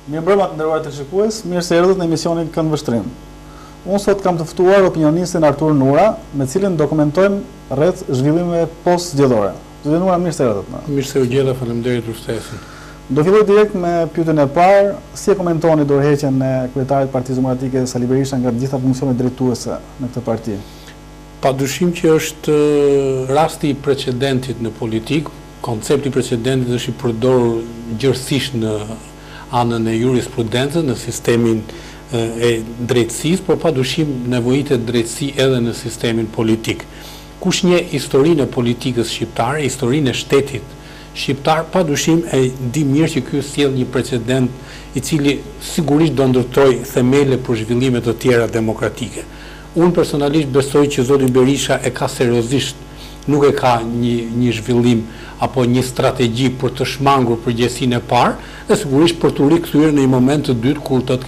Mirëmbrëma të nderuar të shikues, mirë se erdhët në emisionin Kënd Vështrim. Unë sot kam të ftuar opinionistin Artur Nura, me cilin dokumentojmë rreth zhvillimeve post-zgjedhore. Zoti Nura, mirë se erdhët. Mirë se u gjeta, faleminderit për ftesën. Do filloj direkt me pyetjen e parë, si e komentoni dorëheqjen e kryetarit të Partisë Demokratike Sali Berisha nga të gjitha funksionet drejtuese në këtë parti? Padyshim që është rasti i precedentit në politik, koncepti i precedentit është i përdorur gjithësisht në anën e jurisprudencës, në sistemin e drejtësisë, por padyshim nevojitet drejtësi edhe në sistemin politik. Kush njeh historinë e politikës shqiptare, historinë e shtetit shqiptar, padyshim e di mirë që ky sjell një precedent i cili sigurisht do ndërtoj themele për zhvillime të tjera demokratike. Unë personalisht besoj që zoti Berisha e ka seriozisht, nuk e ka një zhvillim apo një strategji për të shmangur përgjegjësinë e parë, dhe sigurisht për të rikthyer në një moment të dytë kur do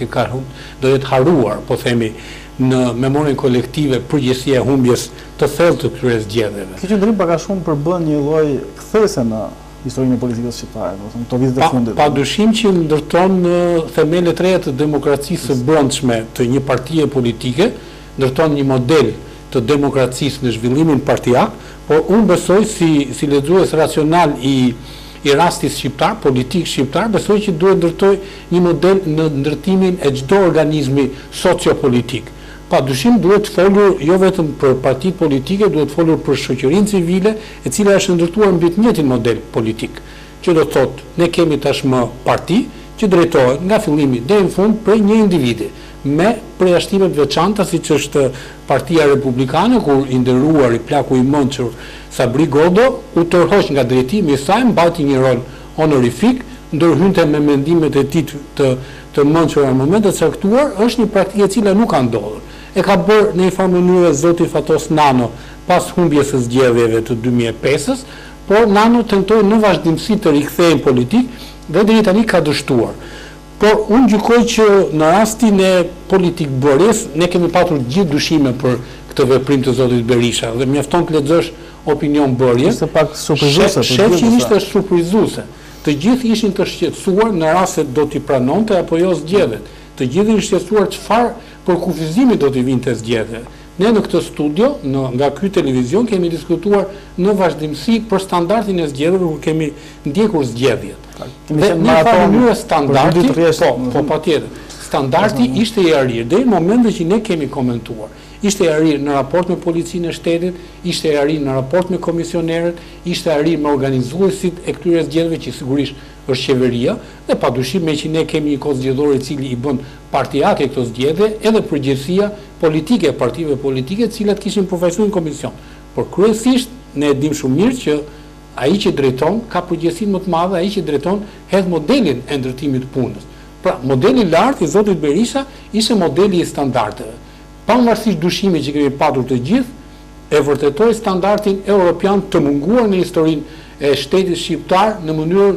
të haruar, po themi, në memorien kolektive përgjegjësia e humbjes të thellë të këtyre zgjedhjeve. Kjo qendrim pak a shumë përbën një lloj kthese në historinë e politikës shqiptare, domethënë këto vitet e fundit. Padyshim që ndërton themelet të reja të demokracisë së brendshme të një partie politike, ndërton një model të demokracisë në zhvillimin partijak, por unë besoj si lexues racional i rastit shqiptar, politik shqiptar, besoj që duhet ndërtoj një model në ndërtimin e çdo organizmi sociopolitik. Padyshim duhet folur jo vetëm për partitë politike, duhet folur për shoqërinë civile, e cila është ndërtuar mbi të njëjtin model politik. Që do të thotë, ne kemi tashmë parti që drejtohet nga fillimi deri në fund prej një individi, me përjashtime të veçanta, siç është Partia Republikane, kur i nderuar i plaku i mençur Sabri Godo u tërhoq nga drejtimi i saj, mbati një rol honorifik, ndërhynte me mendimet e tij të mençura në momente të caktuar, është një praktikë e cila nuk ka ndodhur. E ka bërë në një farë mënyrë zoti Fatos Nano pas humbjes së zgjedhjeve të 2005-s, por Nano tentoi në vazhdimsi të rikthehej politik dhe deri tani ka dështuar. Por unë gjykoj që në rastin e politik bërjes, ne kemi patur gjithë dyshime për këtë veprim të zotit Berisha, dhe mjafton të lexosh opinion bërje. Ishte pak surprizuese. Shef që ishte surprizuese. Të gjithë ishin të shqetësuar në rast se do t'i pranonte apo jo zgjedhjet. Të gjithë ishin shqetësuar çfarë për kufizimi do t'i vinte zgjedhjet. Ne në këtë studio, nga ky televizion, kemi diskutuar në vazhdimsi për standardin e zgjedhjeve, kur kemi ndjekur zgjedhjet. Dhe në mënyrë standardi, po patjetër. Standardi ishte i arir deri në momentin që ne kemi komentuar. Ishte i arir në raport me policinë e shtetit, ishte i arir në raport me komisionerët, ishte i arir me organizuesit e këtyre zgjedhjeve, që sigurisht është qeveria, dhe padyshim me që ne kemi një kohë zgjedhore i cili i bën partijake këto zgjedhje, edhe përgjegjësia politike e partive politike, të cilat kishin përfaqësuar në komision. Por kryesisht ne e dim shumë mirë që ai që drejton ka përgjegjësinë më të madhe, ai që drejton hedh modelin e ndërtimit të punës. Pra, modeli i lartë i zotit Berisha ishte modeli i standardeve. Pavarësisht dyshimit që kemi patur të gjithë, e vërtetoi standardin europian të munguar në historinë e shtetit shqiptar në mënyrë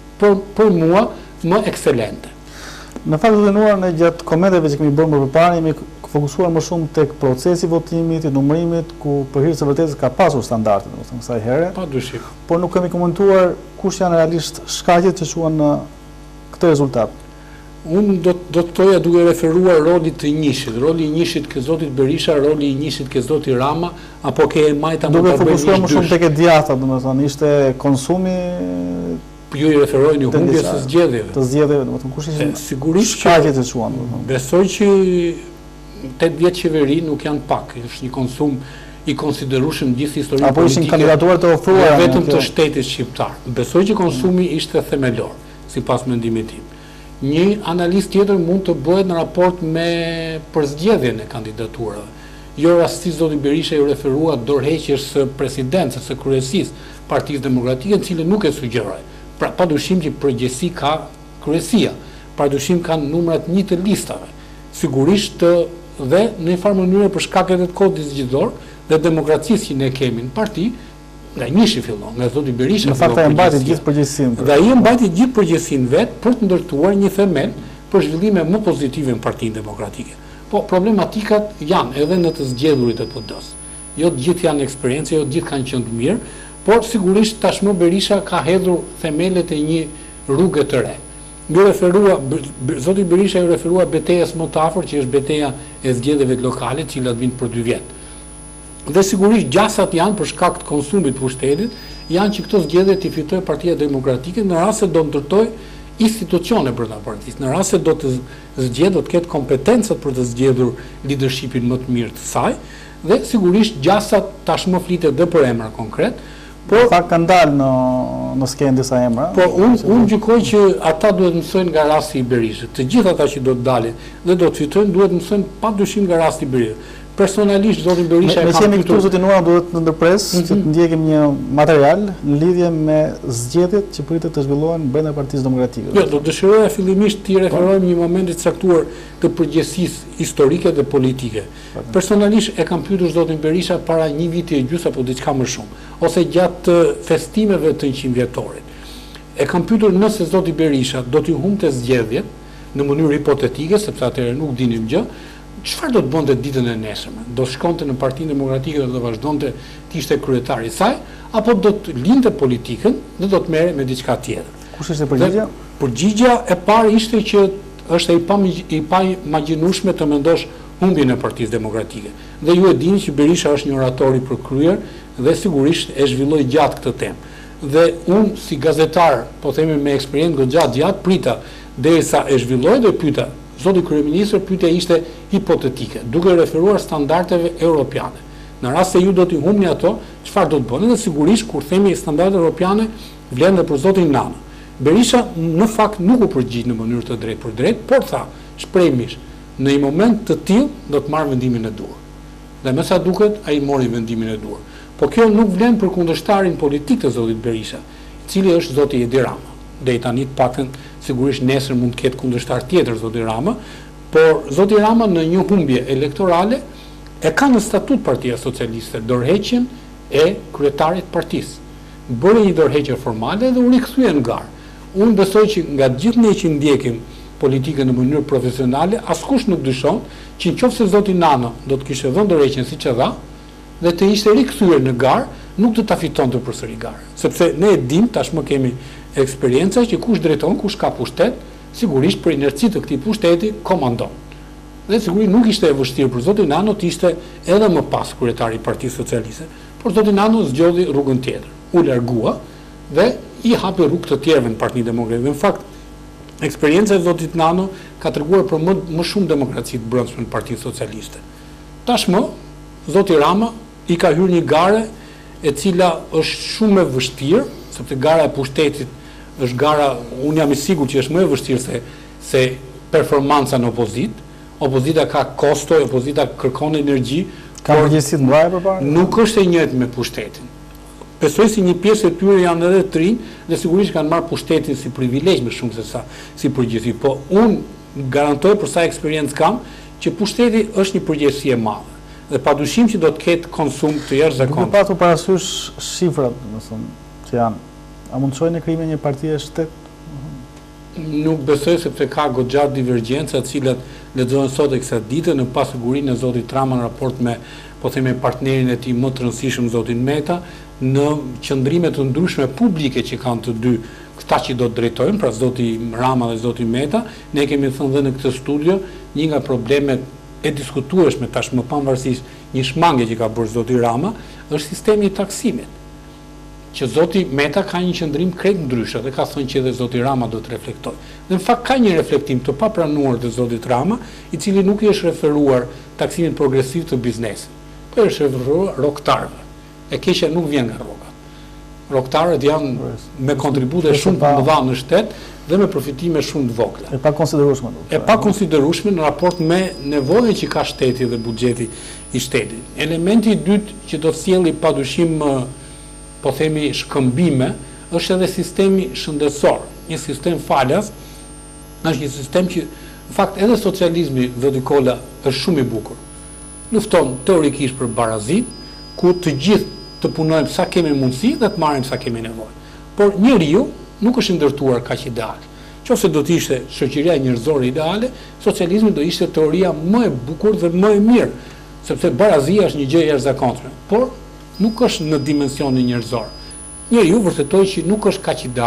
për mua më ekselente. Në fakt të dënuar në gjatë komenteve që kemi bërë më përpara, jemi fokusuar më shumë tek procesi i votimit, i numërimit, ku për hir të vërtetës ka pasur standarde, domethënë kësaj here. Padyshim. Por nuk kemi komentuar kush janë realisht shkaqet që shuan në këtë rezultat. Unë do të thoja duke referuar rolit të njëshit, roli i njëshit ke zotit Berisha, roli i njëshit ke zotit Rama, apo ke Majta më të bëjmë duke fokusuar më shumë tek e djatha, domethënë ishte konsumi. Ju i referojnë humbjes së zgjedhjeve. Të zgjedhjeve, domethënë kush ishin sigurisht shkaqet që shuan. Besoj që 8 vjet qeveri nuk janë pak, është një konsum i konsiderueshëm gjithë historinë politike. Apo ishin kandidatuar të ofruara vetëm të shtetit shqiptar. Besoj që konsumi ishte themelor, sipas mendimit tim. Një analist tjetër mund të bëhet në raport me përzgjedhjen e kandidaturave. Jo rastisht zoti Berisha ju referua dorëheqjes së presidencës, së kryesisë Partisë Demokratike, në cilën nuk e sugjeroj. Pra, padyshim që përgjegjësi ka kryesia, padyshim kanë numrat një të listave. Sigurisht dhe në një farë mënyrë për shkaket e kodit zgjedhor dhe demokracisë që ne kemi në parti, nga njëshi fillon, nga zoti Berisha. Në fakt ai mbajti gjithë përgjegjësinë. Dhe ai mbajti gjithë përgjegjësinë vet për të ndërtuar një themel për zhvillime më pozitive në Partinë Demokratike. Po problematikat janë edhe në të zgjedhurit e PD-s. Jo të gjithë janë eksperiencë, jo të gjithë kanë qenë të mirë, por sigurisht tashmë Berisha ka hedhur themelet e një rruge të re. Ju referua, zoti Berisha ju referua betejës më të afërt, që është betejë e zgjedhjeve lokale, të cilat vinë për 2 vjet. Dhe sigurisht gjasat janë për shkak të konsumit të pushtetit, janë që këto zgjedhje t'i fitojë Partia Demokratike në rast se do ndërtoj institucione brenda partisë, në rast se do të zgjedhë, do të ketë kompetencat për të zgjedhur leadershipin më të mirë të saj, dhe sigurisht gjasat tashmë flitet dhe për emra konkret. Po fakt kanë dalë në skenë disa emra. Po unë gjykoj që ata duhet mësojnë nga rasti i Berishës. Të gjithë ata që do të dalin dhe do të fitojnë duhet mësojnë padyshim nga rasti i Berishës. Personalisht zotin Berisha e ka pytur. Me këtu zotin Ura duhet të ndërpres që të ndjekim një material në lidhje me zgjedhjet që pritet të zhvillohen brenda Partisë Demokratike. Jo, do dëshiroja fillimisht të referojmë një momenti të caktuar të përgjegjësisë historike dhe politike. Personalisht e kam pyetur zotin Berisha para 1 viti e gjys apo diçka më shumë, ose gjatë festimeve të 100 vjetorit. E kam pyetur nëse zoti Berisha do t'i humbte zgjedhjet në mënyrë hipotetike, sepse atëherë nuk dinim gjë. Çfarë do të bënte ditën e nesërme? Do shkonte në Partinë Demokratike dhe do vazhdonte të ishte kryetari i saj, apo do të lindte politikën dhe do të merre me diçka tjetër? Kush ishte përgjigjja? Përgjigjja e parë ishte që është e pa imagjinueshme të mendosh humbjen e Partisë Demokratike. Dhe ju e dini që Berisha është një orator i përkryer dhe sigurisht e zhvilloi gjatë këtë temë. Dhe unë si gazetar, po themi me eksperiencë goxha gjatë, prita derisa e zhvilloi dhe pyeta zoti kryeministër, pyetja ishte hipotetike, duke referuar standardeve europiane. Në rast se ju do t'i humbni ato, çfarë do të bëni? Dhe sigurisht kur themi standarde europiane, vlen edhe për zotin Nano. Berisha në fakt nuk u përgjigj në mënyrë të drejtë për drejtë, por tha, shprehmisht, në një moment të tillë do të marr vendimin e duhur. Dhe me sa duket, ai mori vendimin e duhur. Po kjo nuk vlen për kundërshtarin politik të zotit Berisha, i cili është zoti Edi Rama. Deri tani të paktën sigurisht nesër mund të ketë kundërshtar tjetër zoti Rama, por zoti Rama në një humbje elektorale e ka në statut Partia Socialiste dorëheqjen e kryetarit të partisë. Bëri një dorëheqje formale dhe u rikthye në garë. Unë besoj që nga gjithë ne që ndjekim politikën në mënyrë profesionale, askush nuk dyshon që nëse zoti Nano do të kishte dhënë dorëheqjen siç e dha dhe të ishte rikthyer në garë, nuk do ta fitonte përsëri garë. Sepse ne e dim, tashmë kemi eksperjenca që kush drejton, kush ka pushtet, sigurisht për inerci të këtij pushteti komandon. Dhe sigurisht nuk ishte e vështirë për zotin Nano të ishte edhe më pas kryetari i Partisë Socialiste, por zoti Nano zgjodhi rrugën tjetër. U largua dhe i hapi rrugë të tjerëve në Partinë Demokratike. Në fakt, eksperjenca e zotit Nano ka treguar për më shumë demokraci të brendshme në Partinë Socialiste. Tashmë, zoti Rama i ka hyrë një gare e cila është shumë e vështirë, sepse gara e pushtetit është gara, unë jam i sigurt që është më e vështirë se performanca në opozitë. Opozita ka kosto, opozita kërkon energji, ka përgjegjësi të mëdha përpara. Nuk është e njëjtë me pushtetin. Besoj si një pjesë e tyre janë edhe të rinj dhe sigurisht kanë marrë pushtetin si privilegj më shumë se sa si përgjegjësi. Po unë garantoj për sa eksperiencë kam që pushteti është një përgjegjësi e madhe. Dhe padyshim që do të ketë konsum të jashtëzakonshëm. Duke patur parasysh shifrat, domethënë, që janë, a mund të shojnë në krime një parti e shtetit? Nuk besoj sepse ka goxha divergjenca të cilat lexohen sot e kësaj dite në pasigurinë e zotit Rama në raport me, po themi, partnerin e tij më të rëndësishëm zotin Meta, në qëndrime të ndryshme publike që kanë të dy këta që do të drejtojnë, pra zoti Rama dhe zoti Meta. Ne kemi thënë dhe në këtë studio, një nga problemet e diskutueshme tashmë pavarësisht një shmangje që ka bërë zoti Rama, është sistemi i taksimit. Që zoti Meta ka një qëndrim krejt ndryshe dhe ka thënë që edhe zoti Rama do të reflektojë. Dhe në fakt ka një reflektim të papranuar të zotit Rama, i cili nuk i është referuar taksimit progresiv të biznesit, po është referuar rrogtarëve. E keqja nuk vjen nga rrogat. Rrogtarët janë me kontribute shumë të mëdha në shtet dhe me profitime shumë të vogla. E pakonsiderueshme. E pakonsiderueshme në raport me nevojën që ka shteti dhe buxheti i shtetit. Elementi i dytë që do të sjellë padyshim po themi shkëmbime, është edhe sistemi shëndetësor. Një sistem falas, është një sistem që, në fakt, edhe socializmi, zoti Kolla, është shumë i bukur. Lufton teorikisht për barazit, ku të gjithë të punojmë sa kemi mundësi dhe të marrim sa kemi nevojë. Por njeriu nuk është ndërtuar kaq ideal. Qofse do të ishte shoqëria njerëzore ideale, socializmi do ishte teoria më e bukur dhe më e mirë, sepse barazia është një gjë e jashtëzakonshme. Por nuk është në dimensionin njerëzor. Njeriu vërtetoi që nuk është kaq ideal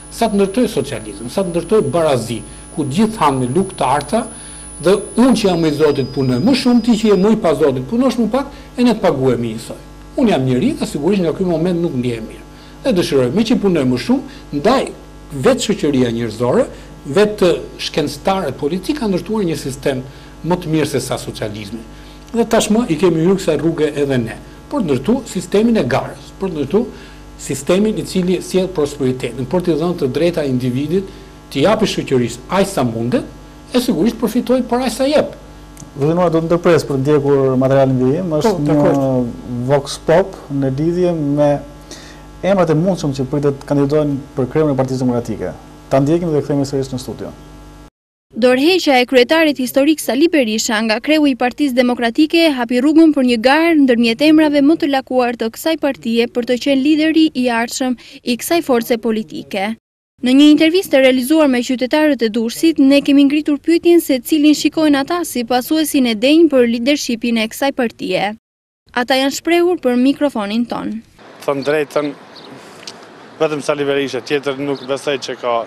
sa të ndërtoj socializëm, sa të ndërtoj barazi, ku gjithë hanë me lukë të arta, dhe unë që jam me Zotit punoj më shumë, ti që je më i pa Zotit punosh më pak, e ne të paguemi njësoj. Unë jam njëri dhe sigurisht nga ky moment nuk ndihem mirë. Dhe dëshiroj me që punoj më shumë, ndaj vetë shoqëria njerëzore, vetë shkencëtarët politik kanë ndërtuar një sistem më të mirë se sa socializmi. Dhe tashmë i kemi hyrë kësaj rruge edhe ne, për të ndërtu sistemin e garës, për të ndërtu sistemin i cili sjell prosperitetin, për të dhënë të drejta individit, të japë shoqërisë aq sa mundet, e sigurisht përfitoj për aq sa jep. Zëdinua do të ndërpres për ndjekur materialin vijim, është një vox pop në lidhje me emrat e mundshëm që pritet kandidojnë për kryeun e Partisë Demokratike. Ta ndjekim dhe kthehemi sërish në studio. Dorëheqja e kryetarit historik Sali Berisha nga kreu i Partisë Demokratike hapi rrugën për një garë ndërmjet emrave më të lakuar të kësaj partie për të qenë lideri i ardhshëm i kësaj force politike. Në një intervistë realizuar me qytetarët e Durrësit, ne kemi ngritur pyetjen se cilin shikojnë ata si pasuesin e denj për lidershipin e kësaj partie. Ata janë shprehur për mikrofonin ton. Thënë drejtën, vetëm Sali Berisha, tjetër nuk besoj që ka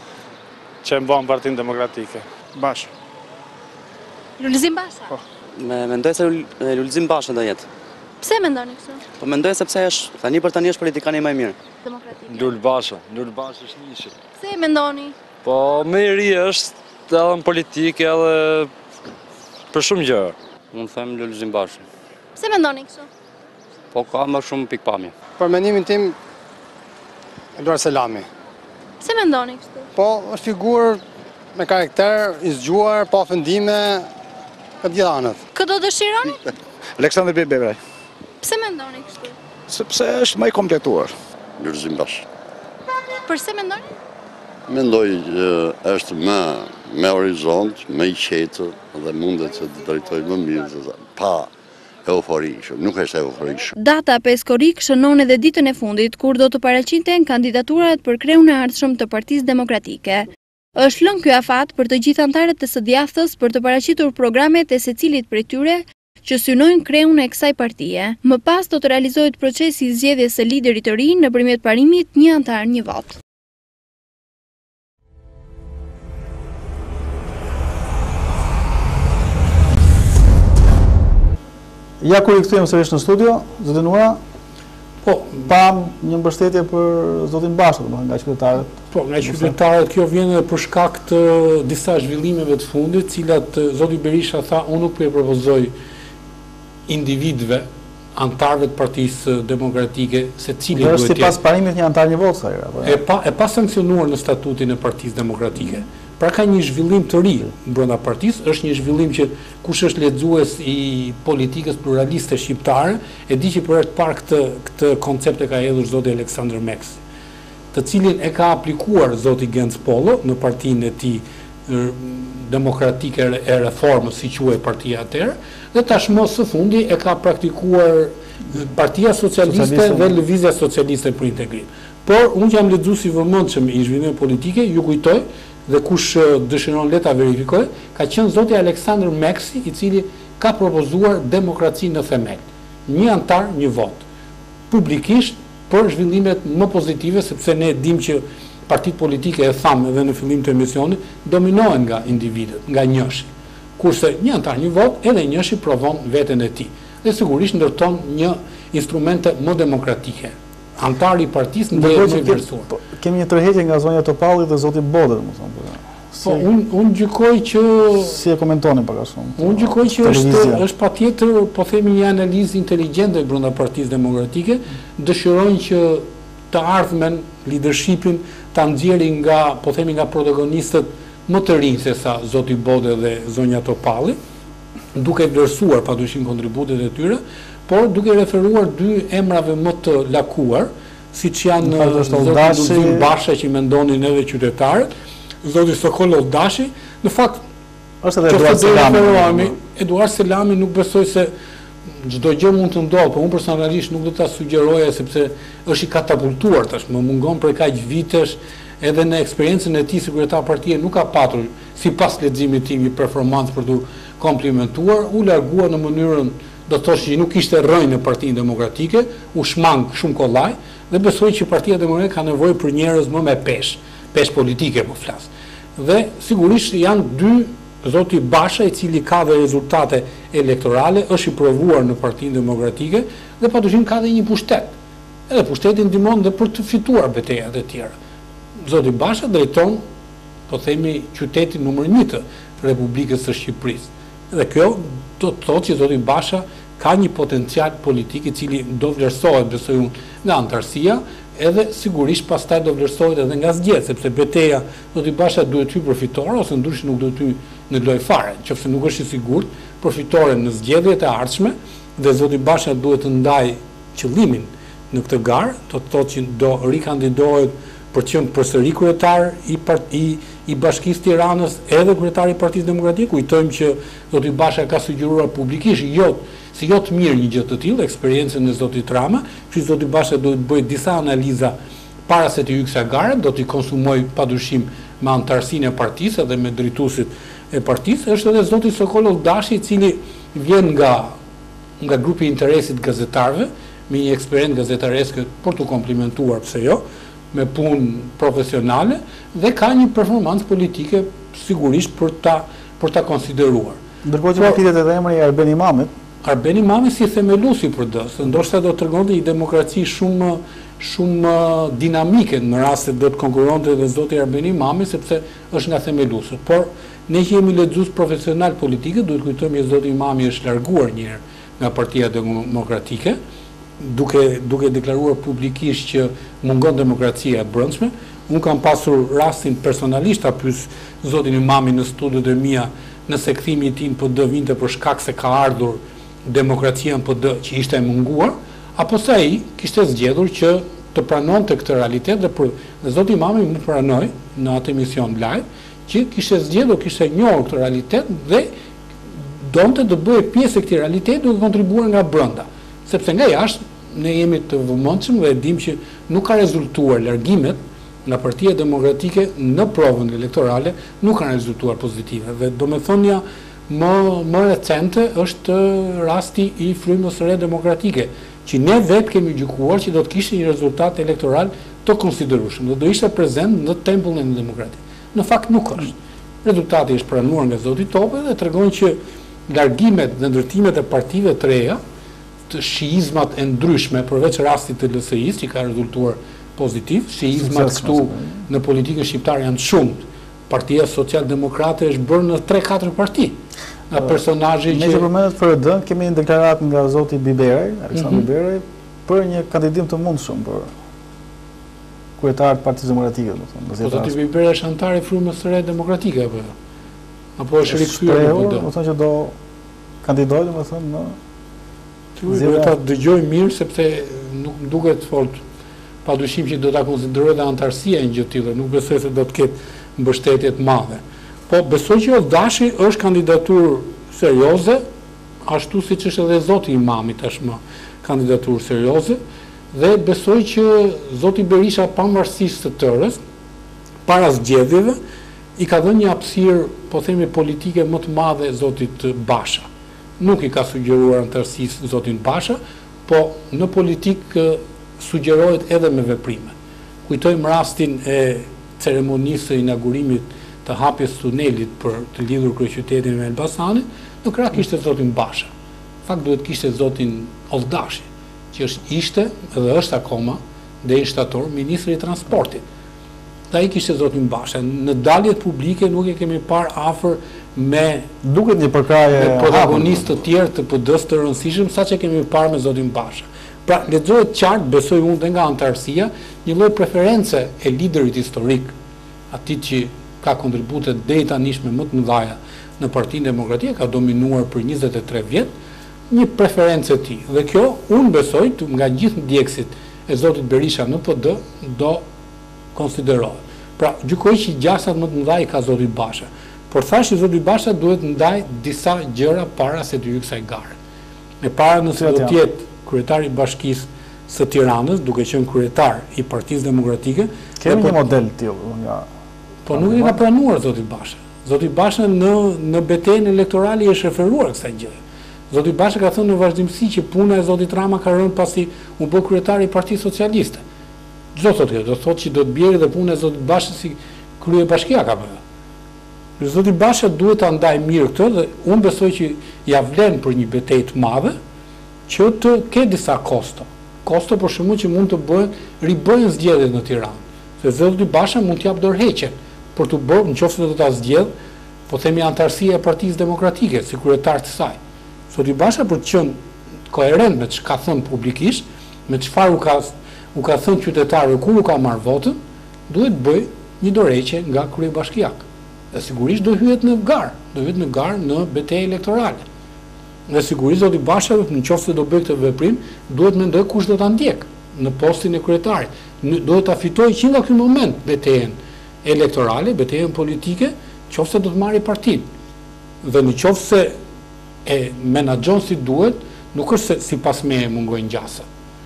që mban Partinë Demokratike. Bashkë. Lulzim Basha? Mendoj se Lulzim Basha do jetë. Pse mendoni kështu? Po mendoj sepse është tani për tani është politikani më i mirë. Demokratike. Lul Basha është njëshit. Pse mendoni? Po më i ri është edhe në politikë edhe për shumë gjëra. Unë them Lulzim Basha. Pse mendoni kështu? Po ka më shumë pikpamje. Për mendimin tim, Eduard Selami. Pse mendoni kështu? Po është figurë me karakter, i zgjuar, pa ofendime, këtë gjithë anët. Këto dëshironi? Aleksandr Bebraj. Pse mendoni kështu? Sepse është më i kompletuar. Lulzim Basha. Përse mendoni? Mendoj është me horizont, me i qetë dhe mundet që të drejtoj më mirë, pa euforikshëm, nuk është euforikshëm. Data 5 korrik shënon edhe ditën e fundit, kur do të paraqiten kandidaturat për kreun e ardhshëm të Partisë Demokratike. Është lënë ky afat për të gjithë anëtarët e së djathtës për të paraqitur programet e secilit prej tyre që synojnë kreun e kësaj partie. Më pas do të realizohet procesi i zgjedhjes së liderit të ri nëpërmjet parimit një antar një vot. Ja kur i kthejmë sërish në studio, zëdënua, pam një mbështetje për zotin Basha, nga qytetarët. Po, nga qytetarët kjo vjen edhe për shkak të disa zhvillimeve të fundit, cilat zoti Berisha tha, unë nuk po e propozoj individëve, antarëve të Partisë Demokratike, se cili duhet të jetë. Është sipas parimit një antar një vot, e pa sankcionuar në statutin e Partisë Demokratike. Pra ka një zhvillim të ri brenda partisë, është një zhvillim që kush është lexues i politikës pluraliste shqiptare, e di që për herë të parë këtë koncept e ka hedhur zoti Aleksandr Meksi, të cilin e ka aplikuar zoti Genc Pollo në partinë e tij demokratike e reformës, si quhej partia atëherë, dhe tashmë së fundi e ka praktikuar Partia Socialiste dhe Lëvizja Socialiste për Integrim. Por unë që jam lexues i vëmendshëm i zhvillimeve politike, ju kujtoj dhe kush dëshiron le ta verifikoj, ka qenë zoti Aleksandr Meksi, i cili ka propozuar demokracinë në themel. Një antar, një vot. Publikisht për zhvillimet më pozitive, sepse ne dim që partitë politike, e thamë edhe në fillim të emisionit, dominohen nga individet, nga njëshi. Kurse një antar, një vot, edhe njëshi provon veten e tij. Dhe sigurisht ndërton një instrumente më demokratike. Antari i partisë ndjehet më i vlerësuar. Kemi një tërheqje nga zonja Topalli dhe zoti Bodër, Po, unë gjykoj që... Si e komentoni pak a shumë? Unë gjykoj që është patjetër, po themi një analizë inteligjente brenda Partisë Demokratike, dëshirojnë që të ardhmen, leadershipin, ta nxjerrin nga, po themi, nga protagonistët më të rinj se sa zoti Bodë dhe zonja Topalli, duke vlerësuar padyshim kontributet e tyre, por duke referuar dy emrave më të lakuar, siç janë zoti Lulzim Basha që mendonin edhe qytetarët, zoti Sokol Oldashi, në fakt është edhe Eduard Selami nuk besoj se çdo gjë mund të ndodhë, por unë personalisht nuk do ta sugjeroja sepse është i katapultuar tash, më mungon për kaq vitesh, edhe në eksperiencën e tij si kryetar partie nuk ka patur, sipas leximit tim, një performancë për të komplimentuar, u largua në mënyrën, do të thosh që nuk ishte rrënjë në Partinë Demokratike, u shmang shumë kollaj, dhe besoj që Partia Demokratike ka nevojë për njerëz më me peshë politike po flas. Dhe sigurisht janë dy, zoti Basha, i cili ka dhe rezultate elektorale, është i provuar në Partinë Demokratike dhe padyshim ka dhe një pushtet. Edhe pushteti ndihmon dhe për të fituar betejat e tjera. Zoti Basha drejton, po themi, qytetin numër 1 të Republikës së Shqipërisë. Dhe kjo do të thotë që zoti Basha ka një potencial politik i cili do vlerësohet, besoj unë, nga antarësia, edhe sigurisht pastaj do vlerësohet edhe nga zgjedhjet, sepse betejë zoti Basha duhet hy përfitore ose ndryshe nuk duhet hy në lojë fare, nëse nuk është i sigurt përfitore në zgjedhjet e ardhshme dhe zoti Basha duhet të ndajë qëllimin në këtë garë, do të thotë që do rikandidohet për të qenë përsëri kryetar i Bashkisë Tiranës edhe kryetari i Partisë Demokratike. Kujtojmë që zoti Basha ka sugjeruar publikisht si jo të mirë një gjë të tillë, eksperiencën e zotit Rama, që zoti Basha duhet bëjë disa analiza para se të hyjë gara, do t'i konsumoj padyshim me antarësinë e partisë dhe me drejtuesit e partisë. Është edhe zoti Sokolov Dashi, i cili vjen nga grupi i interesit gazetarëve, me një eksperiencë gazetareske për të komplimentuar, pse jo, me punë profesionale dhe ka një performancë politike sigurisht për ta konsideruar. Ndërkohë që përpitet edhe emri i Arben Imamit. Arben Imami si themeluesi për DS, ndoshta do të tregonte një demokraci shumë dinamike në rast se do të konkurronte edhe zoti Arben Imami, sepse është nga themeluesët. Por ne që jemi lexues profesional politike, duhet kujtojmë që zoti Imami është larguar një herë nga Partia Demokratike, duke deklaruar publikisht që mungon demokracia e brendshme. Unë kam pasur rastin personalisht ta pyes zotin Imami në studiot e mia nëse kthimi i tij në PD vinte për shkak se ka ardhur demokracia në PD që ishte e munguar, apo se ai kishte zgjedhur që të pranonte këtë realitet dhe zoti Imami më pranoi në atë emision live që kishte zgjedhur, kishte njohur këtë realitet dhe donte të bëjë pjesë e këtij realiteti duke kontribuar nga brenda. Sepse nga jashtë ne jemi të vëmendshëm dhe dim që nuk ka rezultuar largimet nga Partia Demokratike në provën elektorale, nuk kanë rezultuar pozitive. Dhe domethënia më recente është rasti i Frymës së Re Demokratike, që ne vetë kemi gjykuar që do të kishte një rezultat elektoral të konsiderueshëm dhe do ishte prezent në tempullin e demokratikë. Në fakt nuk është. Rezultati është pranuar nga zoti Tope dhe tregon që largimet dhe ndërtimet e partive të reja, të shiizmat e ndryshme, përveç rastit të LSI-s që ka rezultuar pozitiv, shiizmat këtu në politikën shqiptare janë shumë. Partia Social-Demokrate është bërë në 3-4 parti. Nga personazhe që... Ne që përmendet FRD, kemi një deklarat nga zoti Biberaj, Aleksandr Biberaj, për një kandidim të mundshëm për kryetar të Partisë Demokratike. Po zoti Biberaj është antar i Frymës së Re Demokratike, apo është rikthyer në PD? Do thonë që do kandidojë, domethënë në... Do ta dëgjoj mirë sepse nuk duket fort. Padyshim që do ta konsideroj dhe antarësia një gjë të tillë, nuk besoj se do të ketë mbështetje të madhe. Po besoj që Dashi është kandidaturë serioze, ashtu siç është edhe zoti Imami tashmë kandidaturë serioze, dhe besoj që zoti Berisha pavarësisht të tërës, para zgjedhjeve, i ka dhënë një hapësirë, po themi politike më të madhe zotit Basha. Nuk i ka sugjeruar antarësisë zotin Basha, po në politikë sugjerohet edhe me veprime. Kujtojmë rastin e ceremonisë së inaugurimit të hapjes tunelit për të lidhur kryeqytetin me Elbasanin, në krah kishte zotin Basha. Fakt duhet kishte zotin Ovdashi, që ishte dhe është akoma deri shtator ministri i transportit. Dhe ai kishte zotin Basha. Në daljet publike nuk e kemi parë afër me duket një përkraje protagonistë të tjerë të PD-s të rëndësishëm sa që kemi parë me zotin Basha. Pra, lexohet qartë, besoj unë dhe nga antarësia, një lloj preference e liderit historik, atij që ka kontribute deri tanishme më të mëdha në Partinë Demokratike, ka dominuar për 23 vjet, një preferencë e tij. Dhe kjo unë besoj nga gjithë ndjekësit e zotit Berisha në PD do konsiderohet. Pra, gjykoj që gjasat më të mëdha i ka zoti Basha. Por thash që zoti Basha duhet ndaj disa gjëra para se të hyjë kësaj gare. E para nëse do të jetë kryetari i Bashkisë së Tiranës, duke qenë kryetar i Partisë Demokratike, kemi një model tillë nga... Po nuk e ka pranuar zoti Basha. Zoti Basha në betejën elektorale është referuar kësaj gjëje. Zoti Basha ka thënë në vazhdimsi që puna e zotit Rama ka rënë pasi u bë kryetari i Partisë Socialiste. Çdo thotë kjo, do thotë që do të bjerë dhe punë e zotit Bashës si krye bashkiak apo jo. Zoti Basha duhet ta ndaj mirë këtë dhe unë besoj që ja vlen për një betejë të madhe që të ketë disa kosto. Kosto për shembull që mund të ribëhen zgjedhjet në Tiranë. Se zoti Basha mund t'jap dorëheqjen për të bërë nëse do ta zgjedh, po themi antarësia e Partisë Demokratike si kryetar të saj. Zoti Basha për të qenë koherent me çka thon publikisht, me çfarë u ka thënë qytetarëve kur u ka marrë votën, duhet bëj një dorëheqje nga kryebashkiak. Dhe sigurisht do hyet në garë në betejë elektorale. Dhe sigurisht zoti Basha nëse do bëj këtë veprim, duhet mendoj kush do ta ndjek në postin e kryetarit. Duhet ta fitojë që nga ky moment betejën elektorale, betejën politike, nëse do të marrë partinë. Dhe nëse e menaxhon si duhet, nuk është se sipas meje mungojnë gjasa.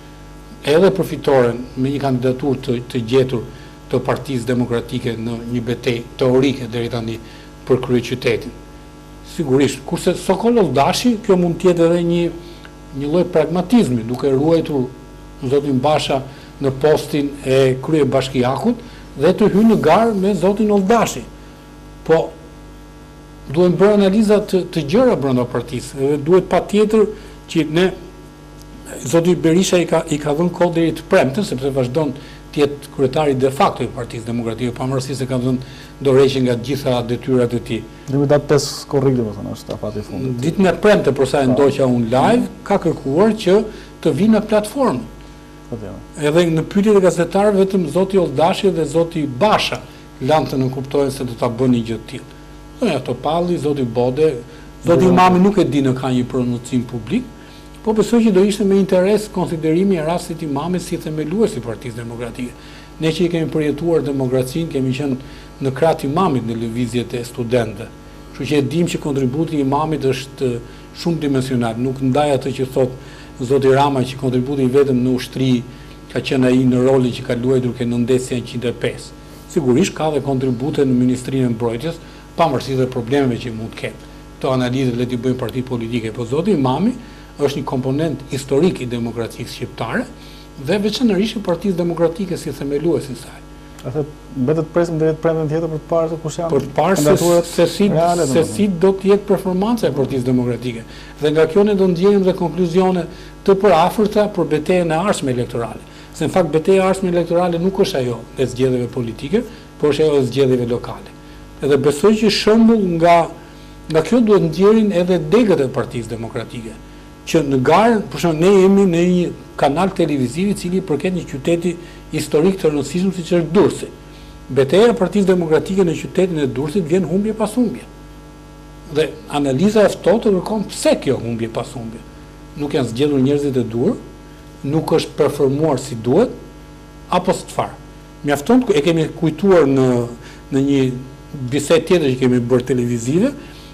Edhe përfitoren me një kandidaturë të gjetur të Partisë Demokratike në një betejë teorike deri tani për kryeqytetin. Sigurisht, kurse Sokolov Dashi, kjo mund të jetë edhe një lloj pragmatizmi, duke ruajtur zotin Basha në postin e kryebashkiakut dhe të hyrë në garë me zotin Oldashi. Po duhen bërë analiza të gjëra brenda partisë, dhe duhet patjetër që ne zoti Berisha i ka dhënë kohë deri të premten, sepse vazhdon të jetë kryetari de facto i Partisë Demokratike, pavarësisht se ka dhënë dorëheqje nga të gjitha detyrat e tij. Dhe datë 5 korrik, domethënë, është afati i fundit. Ditën e premte, për sa e ndoqa unë live, ka kërkuar që të vinë në platformë. Edhe në pyetjet e gazetarëve vetëm zoti Oldashi dhe zoti Basha lanë të nënkuptojnë se do ta bënë një gjë të tillë. Thonë ato Palli, zoti Bode, zoti Imami nuk e di në ka një prononcim publik, po besoj që do ishte me interes konsiderimi e rastit Imamit si themelues i Partisë Demokratike. Ne që i kemi përjetuar demokracinë, kemi qenë në krah Imamit në lëvizjet e studentëve. Kështu që e dim që kontributi i Imamit është shumë dimensional, nuk ndaj atë që thot zoti Rama që kontributi vetëm në ushtri ka qenë ai në rolin që ka luajtur ke nëndesja 105. Sigurisht ka dhe kontribute në Ministrinë e Mbrojtjes, pavarësisht të problemeve që mund të ketë. Këto analizë le t'i bëjnë partitë politike, po zoti Imami është një komponent historik i demokracisë shqiptare dhe veçanërisht i Partisë Demokratike si themelues i saj. Atë mbetet presim deri të premten tjetër për të parë kush janë. Për të parë se si do të jetë performanca e Partisë Demokratike. Dhe nga kjo ne do ndjejmë dhe konkluzione të përafërta për betejën e ardhshme elektorale. Se në fakt betejë e ardhshme elektorale nuk është ajo e zgjedhjeve politike, por është ajo e zgjedhjeve lokale. Edhe besoj që shembull nga kjo duhet ndjerin edhe degët e Partisë Demokratike. Që në garë, për shembull, ne jemi në një kanal televiziv i cili përket një qyteti historik të rëndësishëm siç është Durrësi. Betejë e Partisë Demokratike në qytetin e Durrësit vjen humbje pas humbje. Dhe analiza e ftohtë kërkon pse kjo humbje pas humbje. Nuk janë zgjedhur njerëzit e duhur, nuk është performuar si duhet, apo çfarë. Mjafton e kemi kujtuar në një bisedë tjetër që kemi bërë televizive,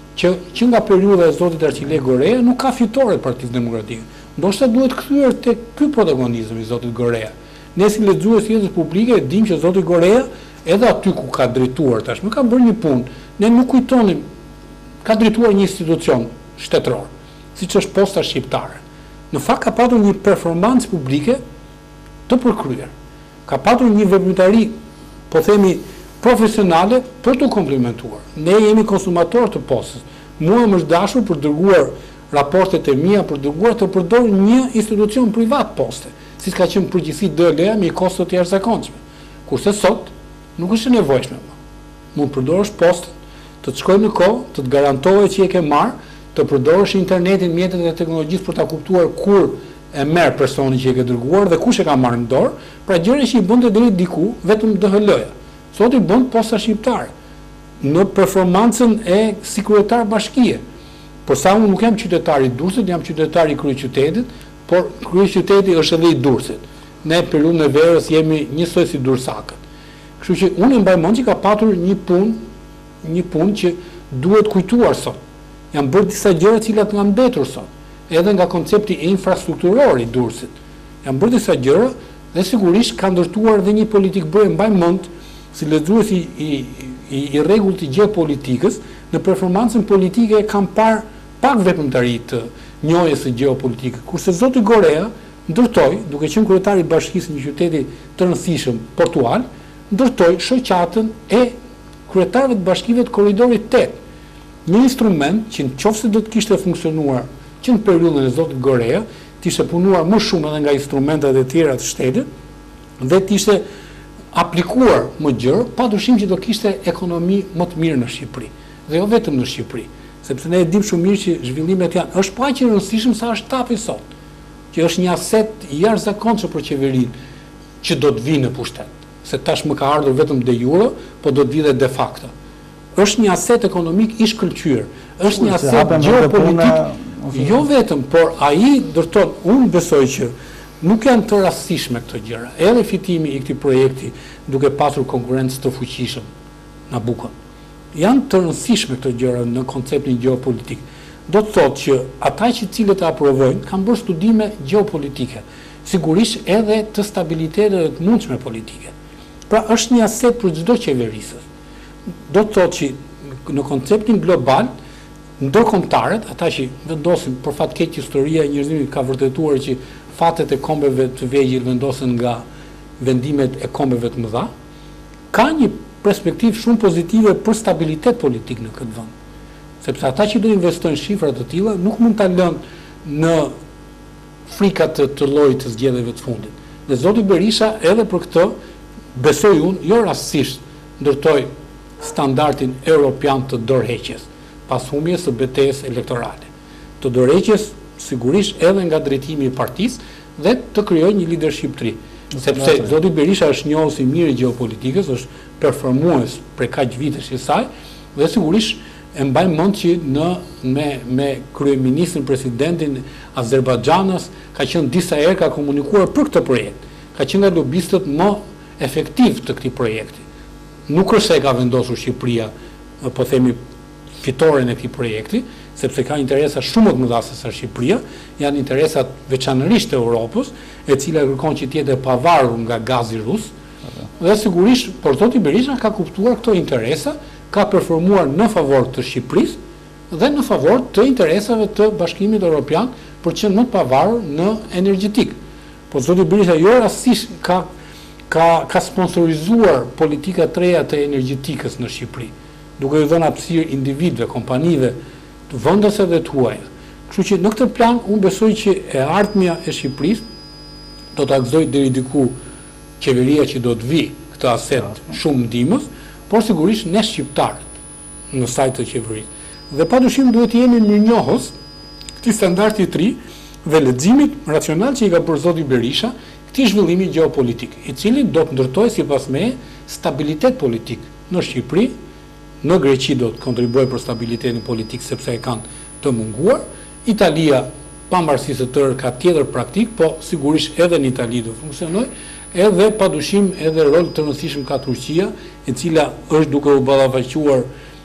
që nga periudha e zotit Arqile Gorea nuk ka fitore e Partisë Demokratike. Ndoshta duhet kthyer tek ky protagonizëm i zotit Gorea. Ne si lexues jetës publike dim që zoti Gorea edhe aty ku ka drejtuar tashmë ka bërë një punë. Ne nuk kujtonim ka drejtuar një institucion shtetëror, siç është Posta Shqiptare. Në fakt ka patur një performancë publike të përkryer. Ka patur një veprimtari, po themi, profesionale për të komplementuar. Ne jemi konsumator të postës. Mua më është dashur për dërguar raportet e mia, për dërguar të përdor një institucion privat poste, si ka qenë përgjithësi DLA me kosto të jashtëzakonshme. Kurse sot nuk është e nevojshme më. Mund përdorësh postën, të të shkojë në kohë, të të garantohet që e ke marrë, të përdorësh internetin, mjetet e teknologjisë për ta kuptuar kur e merr personi që e ke dërguar dhe kush e ka marrë në dorë, pra gjëra që i bënte deri diku vetëm DHL-ja. Sot i bën Posta Shqiptare në performancën e si kryetar bashkie. Por sa unë nuk jam qytetari i Durrësit, jam qytetari i kryeqytetit, por kryeqyteti është edhe i Durrësit. Ne periudhën e verës jemi njësoj si durrësakët. Kështu që unë mbaj mend që ka patur një punë që duhet kujtuar sot. Janë bërë disa gjëra të cilat kanë mbetur sot, edhe nga koncepti infrastrukturor i Durrësit. Janë bërë disa gjëra dhe sigurisht ka ndërtuar edhe një politikë bëre mbaj mend si lexues i rregullt të gjeopolitikës, në performancën politike kam parë pak veprimtari të njohjes së gjeopolitikës, kurse zoti Gorea ndërtoi, duke qenë kryetari i bashkisë një qyteti të rëndësishëm portuar, ndërtoi shoqatën e kryetarëve të bashkive të korridorit 8. Një instrument që nëse do të kishte funksionuar që në periudhën e zotit Gorea, të ishte punuar më shumë edhe nga instrumentet e tjera të shtetit dhe të ishte aplikuar më gjërë, padyshim që do kishte ekonomi më të mirë në Shqipëri. Dhe jo vetëm në Shqipëri, sepse ne e dim shumë mirë që zhvillimet janë, është pa që rëndësishëm sa është TAP-i sot, që është një aset i jashtëzakonshëm për qeverinë që do të vinë në pushtet, se tash më ka ardhur vetëm de jure, po do të vi dhe de facto. Është një aset ekonomik i shkëlqyer, është një aset gjeopolitik, jo vetëm, por ai ndërton, unë besoj që nuk janë të rastishme këto gjëra. Edhe fitimi i këtij projekti duke pasur konkurrencë të fuqishëm Nabucco. Janë të rëndësishme këto gjëra në konceptin gjeopolitik. Do të thotë që ata që cilët e aprovojnë kanë bërë studime gjeopolitike, sigurisht edhe të stabilitetit dhe të mundshme politike. Pra është një aset për çdo qeverisës. Do të thotë që në konceptin global, ndërkombëtarët, ata që vendosin, për fat keq historia e njerëzimit ka vërtetuar që fatet e kombeve të vegjël vendosen nga vendimet e kombeve të mëdha, ka një perspektivë shumë pozitive për stabilitet politik në këtë vend. Sepse ata që do investojnë shifra të tilla nuk mund ta lënë në frikat të llojit të zgjedhjeve të fundit. Dhe zoti Berisha edhe për këtë besoj unë, jo rastësisht ndërtoi standardin europian të dorëheqjes, pas humjes së betejës elektorale. Të dorëheqjes sigurisht edhe nga drejtimi i partisë dhe të krijojë një leadership tri. Sepse zoti Berisha është njohës i mirë i gjeopolitikës, është performues për kaq vitesh i saj dhe sigurisht e mbaj mend që me kryeministrin presidentin Azerbajxhanës ka qenë disa herë ka komunikuar për këtë projekt. Ka qenë nga lobistët më efektiv të këtij projekti. Nuk është se e ka vendosur Shqipëria, po themi fitoren e këtij projekti, sepse ka interesa shumë të mëdha se sa Shqipëria, janë interesat veçanërisht të Europës, e cila kërkon që të jetë e pavarur nga gazi rus. Dhe sigurisht, por zoti Berisha ka kuptuar këto interesa, ka performuar në favor të Shqipërisë dhe në favor të interesave të Bashkimit Evropian për të qenë më të pavarur në energjetik. Po zoti Berisha jo rastësisht ka sponsorizuar politika të reja të energjetikës në Shqipëri, duke i dhënë hapësirë individëve, kompanive të vendase dhe të huaja. Kështu që në këtë plan unë besoj që e ardhmja e Shqipërisë do ta gëzojë deri diku qeveria që do të vi këtë aset shumë ndihmës, por sigurisht ne shqiptarët në sajt të qeverisë. Dhe padyshim duhet të jemi mirënjohës këtij standardi i ri dhe leximit racional që i ka bërë zoti Berisha këtij zhvillimi gjeopolitik, i cili do të ndërtojë sipas meje stabilitet politik në Shqipëri, në Greqi do të kontribuojë për stabilitetin politik sepse e kanë të munguar. Italia, pavarësisht të tërë, ka tjetër praktik, po sigurisht edhe në Itali do funksionojë, edhe padyshim edhe rol të rëndësishëm ka Turqia, e cila është duke u ballavaquar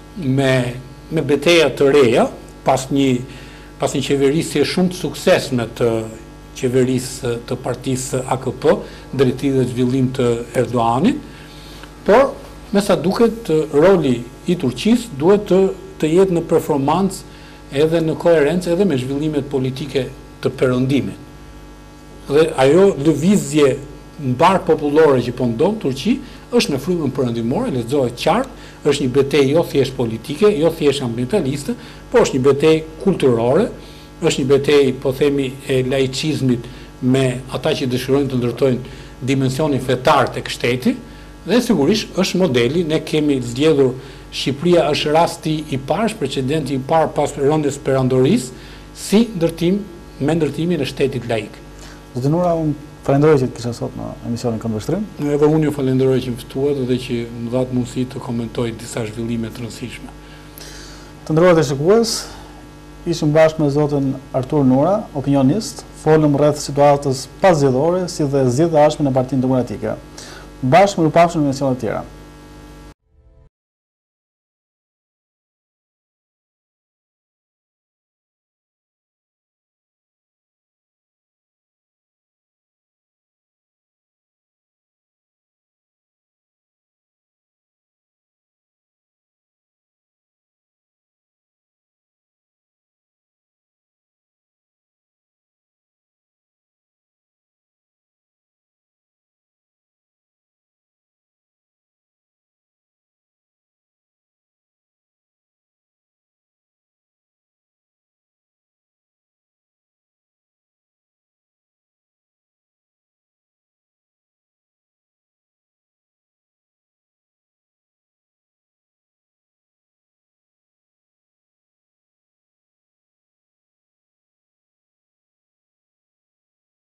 me betejë të reja pas një qeverisje shumë të suksesshme të qeverisë të partisë AKP, drejtësi dhe zhvillim të Erdoganit, por me sa duket roli i Turqisë duhet të jetë në performancë edhe në koherencë edhe me zhvillimet politike të perëndimit. Dhe ajo lëvizje mbar popullore që po ndon Turqi është në frymën perëndimore, lexohet qartë, është një betejë jo thjesht politike, jo thjesht ambientaliste, por është një betejë kulturore, është një betejë, po themi, e laicizmit me ata që dëshirojnë të ndërtojnë dimensionin fetar tek shteti, dhe sigurisht është modeli, ne kemi zgjedhur Shqipëria është rasti i parë, precedenti i parë pas rëndjes perandorisë si ndërtimin e shtetit laik. Zoti Nura, unë falenderoj që të kisha sot në emisionin Këndvështrim. Edhe unë ju falenderoj që më ftuat dhe që më dhat mundësi të komentoj disa zhvillime të rëndësishme. Të nderuar shikues, ishim bashkë me zotin Artur Nura, opinionist, folëm rreth situatës pazgjedhore si dhe zgjedhja e ardhshme në Partinë Demokratike. Bashkë me ju pafshim në emisione të tjera.